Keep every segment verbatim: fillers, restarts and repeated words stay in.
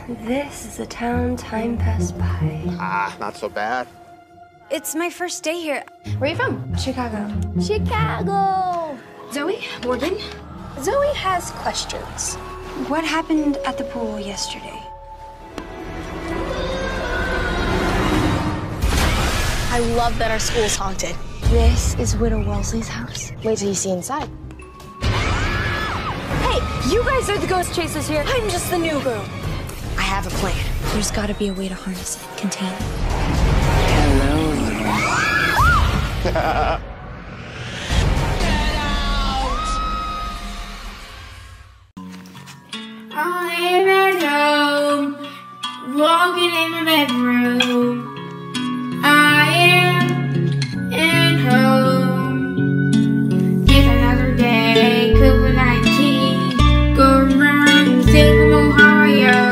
This is a town time passed by. Ah, not so bad. It's my first day here. Where are you from? Chicago. Chicago! Zoe, Morgan. Zoe has questions. What happened at the pool yesterday? I love that our school's haunted. This is Widow Wellesley's house. Wait till you see inside. Hey, you guys are the ghost chasers here. I'm just the new girl. I have a plan. There's got to be a way to harness it, contain it. Hello. I am at home, walking in my bedroom. I am at home. It's another day, COVID nineteen, going around the state of Ohio.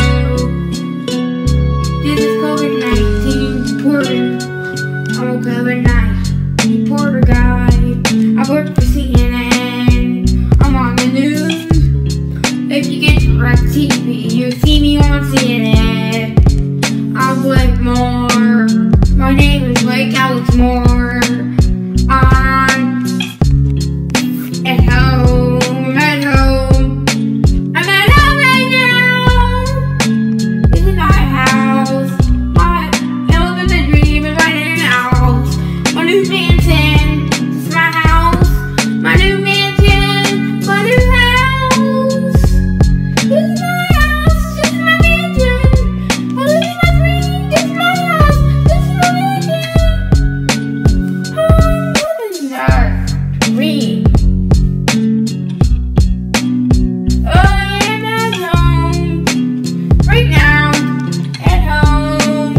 This is COVID nineteen reporter. I'm a COVID nineteen reporter guy. I work for C N N. I'm on the news. If you get direct T V, you see me on C N N. I'm Blake Moore. My name is Blake Alex Moore. I'm at home, at home. I'm at home right now. This is my house. My elevator dream is right in the house. My new mansion. This is my house. My new mansion. My new house. This is my house. This is my mansion. I live in my dream. This is my house. This is my mansion. I'm living in our dream. I am at home right now. At home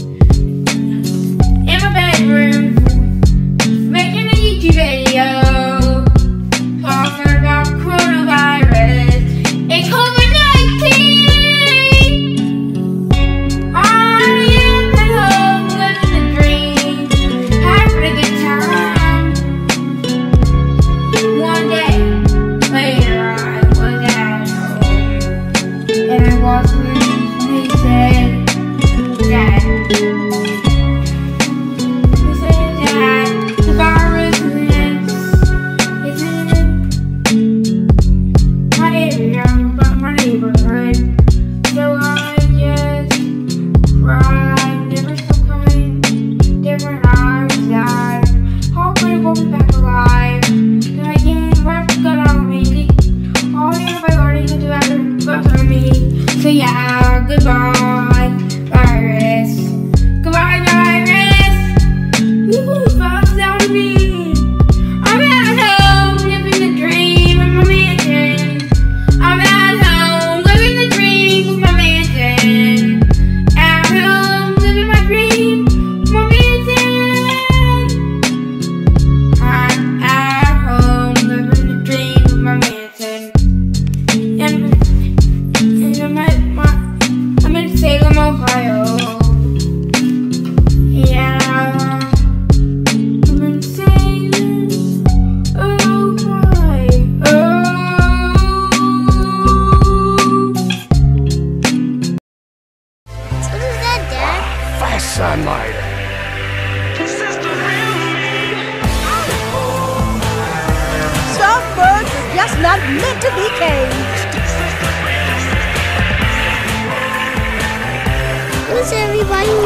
in my bedroom, making a YouTube video talking about coronavirus and COVID nineteen. I am at home living the dream, having a good time. One day later, I was at home and I walked in and he said, Dad. He said, Dad, the virus is, is in my area, but my neighborhood. So I just cried, never stop crying, different eyes died. Hoping it will be back alive. Then I can't work, got on me. All the antibiotics and tobacco got on me. So yeah, goodbye, virus. Goodbye, virus. Woo, falls down to me. I'm at home, living the dream in my mansion. I'm at home, living the dream with my mansion. At home, living my dream, my mansion. I'm at home, living the dream with my mansion. And, and I'm at my, I'm in Salem, Ohio. Yeah. I'm in Salem, Ohio. What is that, Dad? Fast sunlight. Some birds are just not meant to be caged. Who's everybody